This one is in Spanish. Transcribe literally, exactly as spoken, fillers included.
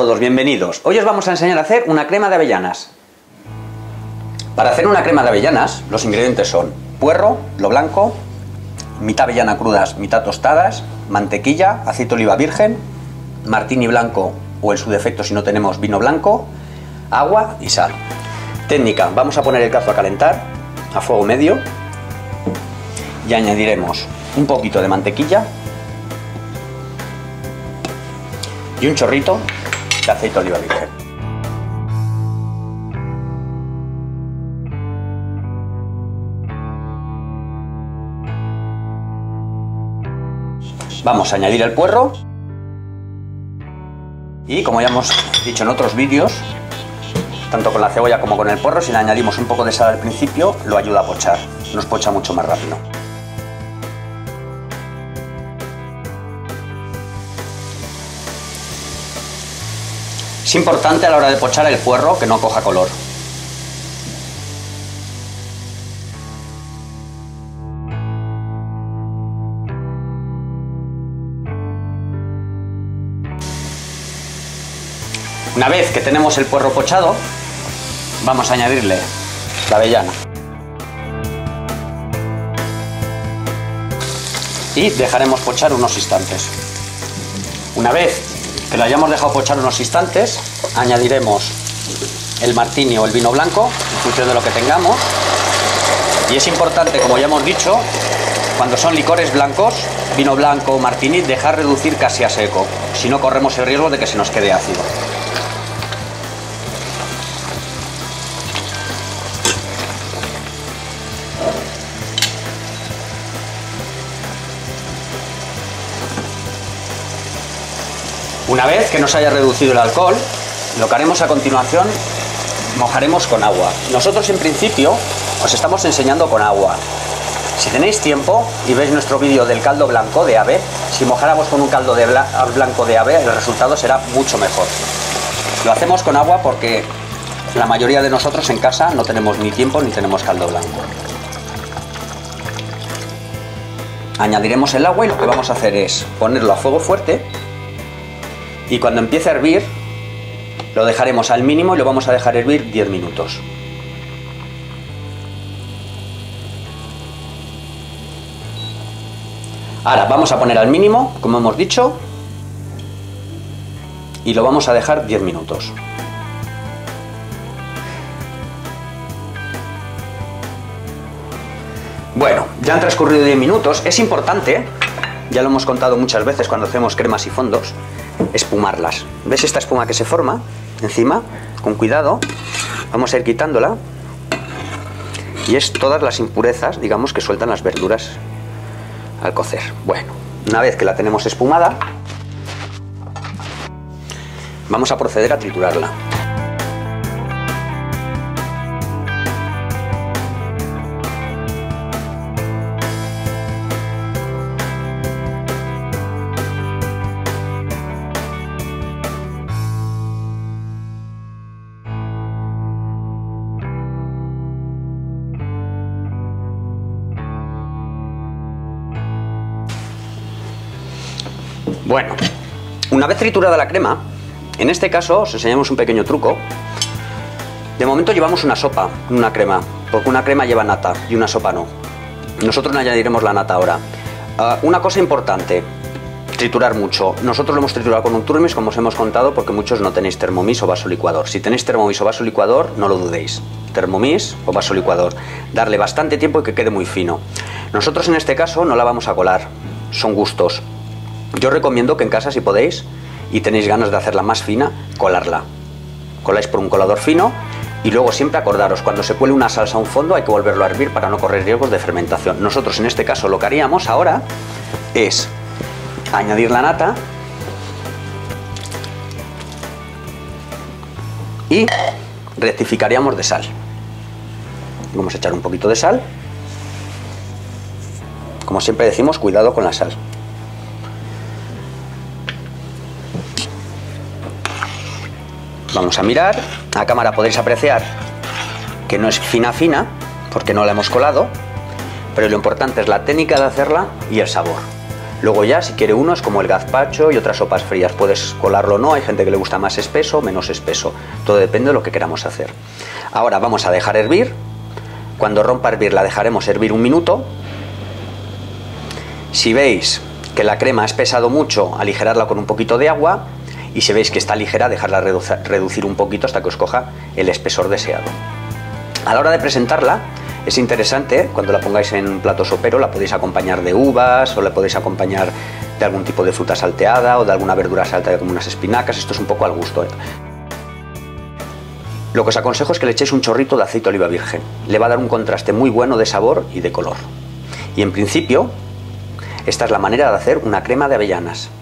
todos, bienvenidos. Hoy os vamos a enseñar a hacer una crema de avellanas. Para hacer una crema de avellanas, los ingredientes son puerro, lo blanco, mitad avellana crudas, mitad tostadas, mantequilla, aceite de oliva virgen, martini blanco o en su defecto si no tenemos vino blanco, agua y sal. Técnica, vamos a poner el cazo a calentar a fuego medio y añadiremos un poquito de mantequilla y un chorrito de aceite de oliva virgen. Vamos a añadir el puerro y, como ya hemos dicho en otros vídeos, tanto con la cebolla como con el puerro, si le añadimos un poco de sal al principio, lo ayuda a pochar, nos pocha mucho más rápido. Es importante a la hora de pochar el puerro que no coja color. Una vez que tenemos el puerro pochado, vamos a añadirle la avellana y dejaremos pochar unos instantes. Una vez que lo hayamos dejado pochar unos instantes, añadiremos el martini o el vino blanco en función de lo que tengamos. Y es importante, como ya hemos dicho, cuando son licores blancos, vino blanco o martini, dejar reducir casi a seco, si no corremos el riesgo de que se nos quede ácido. Una vez que nos haya reducido el alcohol, lo que haremos a continuación, mojaremos con agua. Nosotros en principio os estamos enseñando con agua. Si tenéis tiempo y veis nuestro vídeo del caldo blanco de ave, si mojáramos con un caldo de bla blanco de ave, el resultado será mucho mejor. Lo hacemos con agua porque la mayoría de nosotros en casa no tenemos ni tiempo ni tenemos caldo blanco. Añadiremos el agua y lo que vamos a hacer es ponerlo a fuego fuerte. Y cuando empiece a hervir, lo dejaremos al mínimo y lo vamos a dejar hervir diez minutos. Ahora vamos a poner al mínimo, como hemos dicho, y lo vamos a dejar diez minutos. Bueno, ya han transcurrido diez minutos. Es importante, ya lo hemos contado muchas veces cuando hacemos cremas y fondos, espumarlas. ¿Ves esta espuma que se forma encima? Con cuidado vamos a ir quitándola y es todas las impurezas, digamos, que sueltan las verduras al cocer. Bueno, una vez que la tenemos espumada, vamos a proceder a triturarla. Bueno, una vez triturada la crema, en este caso os enseñamos un pequeño truco. De momento llevamos una sopa, una crema, porque una crema lleva nata y una sopa no. Nosotros no añadiremos la nata ahora. Uh, una cosa importante, triturar mucho. Nosotros lo hemos triturado con un Thermomix, como os hemos contado, porque muchos no tenéis Thermomix o vaso licuador. Si tenéis Thermomix o vaso licuador, no lo dudéis. Thermomix o vaso licuador. Darle bastante tiempo y que quede muy fino. Nosotros en este caso no la vamos a colar, son gustos. Yo os recomiendo que en casa, si podéis y tenéis ganas de hacerla más fina, colarla. Coláis por un colador fino y luego siempre acordaros, cuando se cuele una salsa a un fondo hay que volverlo a hervir para no correr riesgos de fermentación. Nosotros en este caso lo que haríamos ahora es añadir la nata y rectificaríamos de sal. Vamos a echar un poquito de sal. Como siempre decimos, cuidado con la sal. Vamos a mirar, a cámara podéis apreciar que no es fina fina, porque no la hemos colado, pero lo importante es la técnica de hacerla y el sabor. Luego ya, si quiere uno, es como el gazpacho y otras sopas frías. Puedes colarlo o no, hay gente que le gusta más espeso o menos espeso. Todo depende de lo que queramos hacer. Ahora vamos a dejar hervir. Cuando rompa a hervir la dejaremos hervir un minuto. Si veis que la crema ha espesado mucho, aligerarla con un poquito de agua. Y si veis que está ligera, dejarla reducir un poquito hasta que os coja el espesor deseado. A la hora de presentarla, es interesante, cuando la pongáis en un plato sopero, la podéis acompañar de uvas o la podéis acompañar de algún tipo de fruta salteada o de alguna verdura salteada como unas espinacas. Esto es un poco al gusto, ¿eh? Lo que os aconsejo es que le echéis un chorrito de aceite de oliva virgen. Le va a dar un contraste muy bueno de sabor y de color. Y en principio, esta es la manera de hacer una crema de avellanas.